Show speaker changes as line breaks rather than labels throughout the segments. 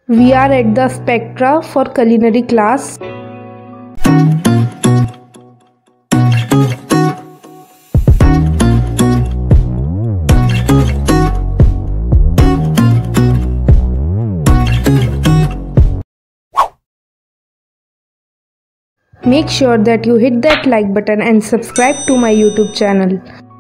We are at the Spectra for culinary class. Make sure that you hit that like button and subscribe to my YouTube channel.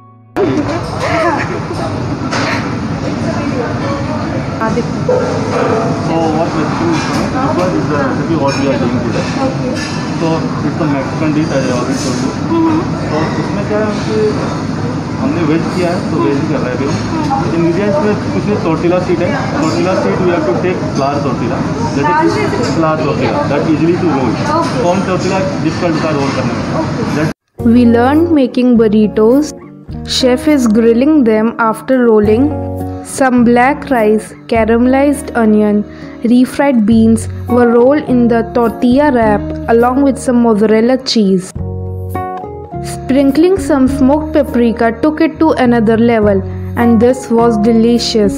So what basically is the recipe what we are doing today. Okay. So it's a Mexican dish as I already told you. तो इसमें क्या है कि हमने veg किया है तो veg ही कर रहे हैं अभी. इंग्रेडिएंट्स में कुछ नहीं tortilla seed है. Tortilla seed we have to take flour tortilla. That is flour tortilla. That easily to roll. Corn tortilla difficult का roll करने में.
We learned making burritos. Chef is grilling them after rolling. Some black rice, caramelized onion, refried beans were rolled in the tortilla wrap along with some mozzarella cheese. Sprinkling some smoked paprika took it to another level, and this was delicious.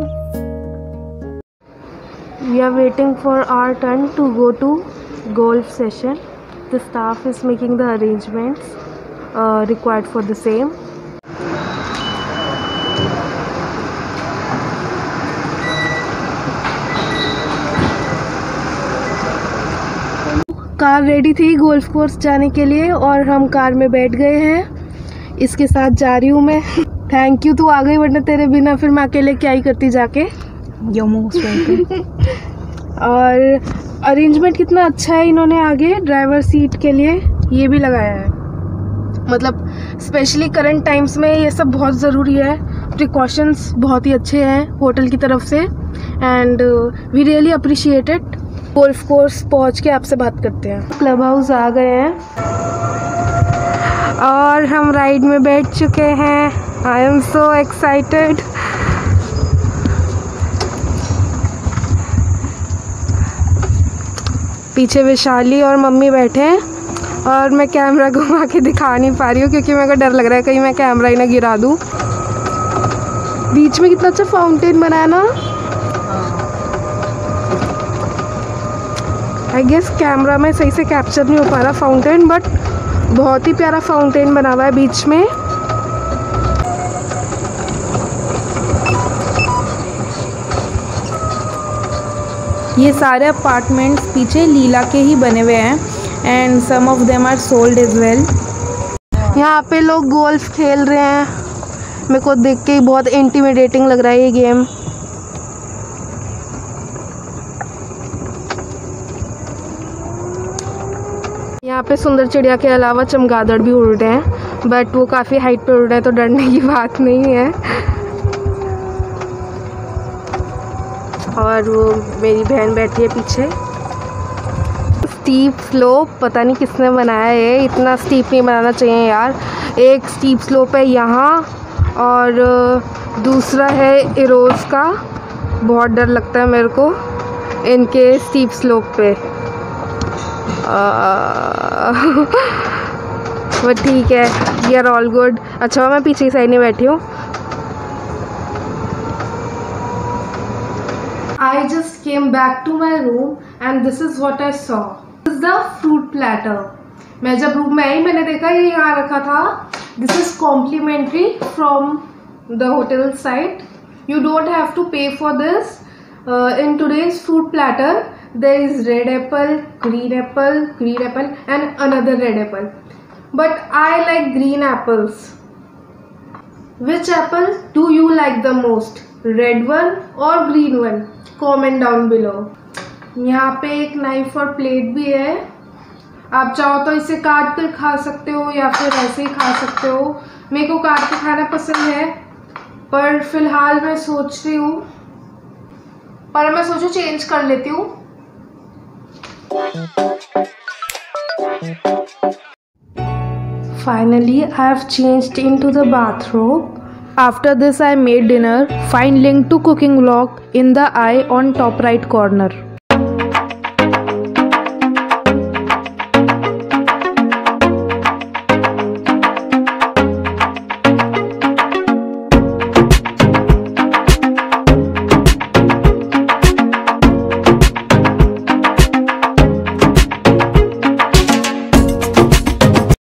We are waiting for our turn to go to golf session. The staff is making the arrangements required for the same. Car ready थी golf course जाने के लिए और हम car में बैठ गए हैं. इसके साथ जा रही हूँ मैं. थैंक यू, तू आ गई, वरना तेरे बिना फिर मैं अकेले क्या ही करती जाके. और अरेंजमेंट कितना अच्छा है इन्होंने आगे ड्राइवर सीट के लिए ये भी लगाया है. मतलब स्पेशली करंट टाइम्स में ये सब बहुत ज़रूरी है. प्रिकॉशंस बहुत ही अच्छे हैं होटल की तरफ से and we really appreciate it. Golf course पहुंच के आपसे बात करते हैं. क्लब हाउस आ गए हैं और हम राइड में बैठ चुके हैं. I am so excited. पीछे वैशाली और मम्मी बैठे हैं और मैं कैमरा घुमा के दिखा नहीं पा रही हूँ क्योंकि मेरे को डर लग रहा है कहीं मैं कैमरा ही ना गिरा दूँ. बीच में कितना अच्छा फाउंटेन बनाया ना. आई गेस कैमरा में सही से कैप्चर नहीं हो पा रहा फाउंटेन, बट बहुत ही प्यारा फाउंटेन बना हुआ है बीच में. ये सारे अपार्टमेंट्स पीछे लीला के ही बने हुए हैं and some of them are sold as well. यहाँ पे लोग गोल्फ खेल रहे हैं. मेरे को देख के ही बहुत इंटिमिडेटिंग लग रहा है ये गेम. यहाँ पे सुंदर चिड़िया के अलावा चमगादड़ भी उड़ रहे हैं, बट वो काफ़ी हाइट पे उड़ रहे हैं तो डरने की बात नहीं है. और वो मेरी बहन बैठी है पीछे. स्टीप स्लोप पता नहीं किसने बनाया है. इतना स्टीप नहीं बनाना चाहिए यार. एक स्टीप स्लोप है यहाँ और दूसरा है इरोज का. बहुत डर लगता है मेरे को इनके स्टीप स्लोप पे. बट ठीक है, वी आर ऑल गुड. अच्छा मैं पीछे की साइड में बैठी हूँ. I just came back to my room and this is what I saw. This is the fruit platter. मैं जब रूम में आई मैंने देखा ये यहाँ रखा था. This is complimentary from the hotel side. You don't have to pay for this. In today's fruit platter there is red apple, green apple and another red apple. But I like green apples. Which apple do you like the most? Red one or green one? Comment down below. यहाँ पे एक knife और plate भी है. आप चाहो तो इसे काट कर खा सकते हो या फिर ऐसे ही खा सकते हो. मेरे को काट के खाना पसंद है पर फिलहाल मैं सोच रही हूँ पर मैं सोचूं चेंज कर लेती हूँ. Finally, I have changed into the bathrobe. After this, I made dinner. Find link to cooking vlog in the eye on top right corner.